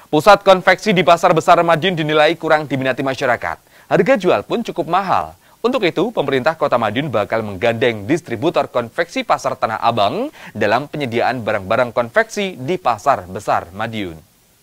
Pusat konveksi di Pasar Besar Madiun dinilai kurang diminati masyarakat. Harga jual pun cukup mahal. Untuk itu, pemerintah Kota Madiun bakal menggandeng distributor konveksi Pasar Tanah Abang dalam penyediaan barang-barang konveksi di Pasar Besar Madiun.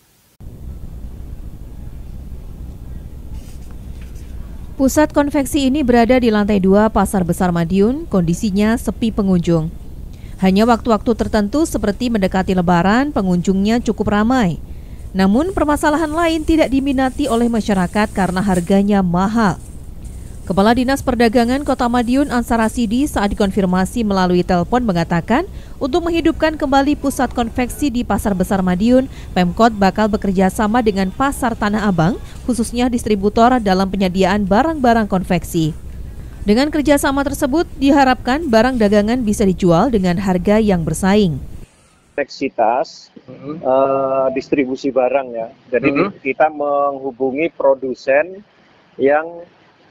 Pusat konveksi ini berada di lantai 2 Pasar Besar Madiun, kondisinya sepi pengunjung. Hanya waktu-waktu tertentu seperti mendekati Lebaran, pengunjungnya cukup ramai. Namun permasalahan lain tidak diminati oleh masyarakat karena harganya mahal. Kepala Dinas Perdagangan Kota Madiun Ansar Rasidi saat dikonfirmasi melalui telepon mengatakan untuk menghidupkan kembali pusat konveksi di Pasar Besar Madiun, Pemkot bakal bekerja sama dengan Pasar Tanah Abang, khususnya distributor dalam penyediaan barang-barang konveksi. Dengan kerjasama tersebut, diharapkan barang dagangan bisa dijual dengan harga yang bersaing. Kompleksitas distribusi barang ya. Jadi kita menghubungi produsen yang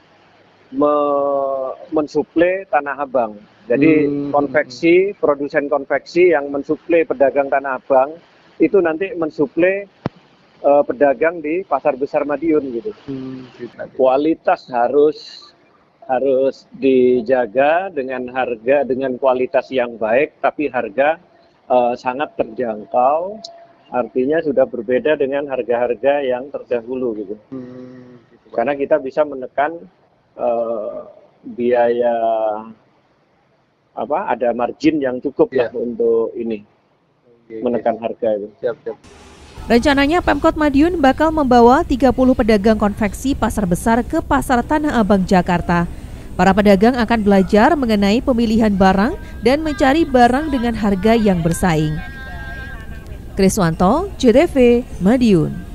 mensuplai Tanah Abang. Jadi konveksi, produsen konveksi yang mensuplai pedagang Tanah Abang itu nanti mensuplai pedagang di Pasar Besar Madiun gitu. Kualitas harus dijaga dengan harga, dengan kualitas yang baik, tapi harga sangat terjangkau, artinya sudah berbeda dengan harga-harga yang terdahulu gitu. Karena kita bisa menekan biaya ada margin yang cukup lah untuk ini menekan harga itu. Rencananya Pemkot Madiun bakal membawa 30 pedagang konveksi Pasar Besar ke Pasar Tanah Abang Jakarta. Para pedagang akan belajar mengenai pemilihan barang dan mencari barang dengan harga yang bersaing. Kriswanto, JTV, Madiun.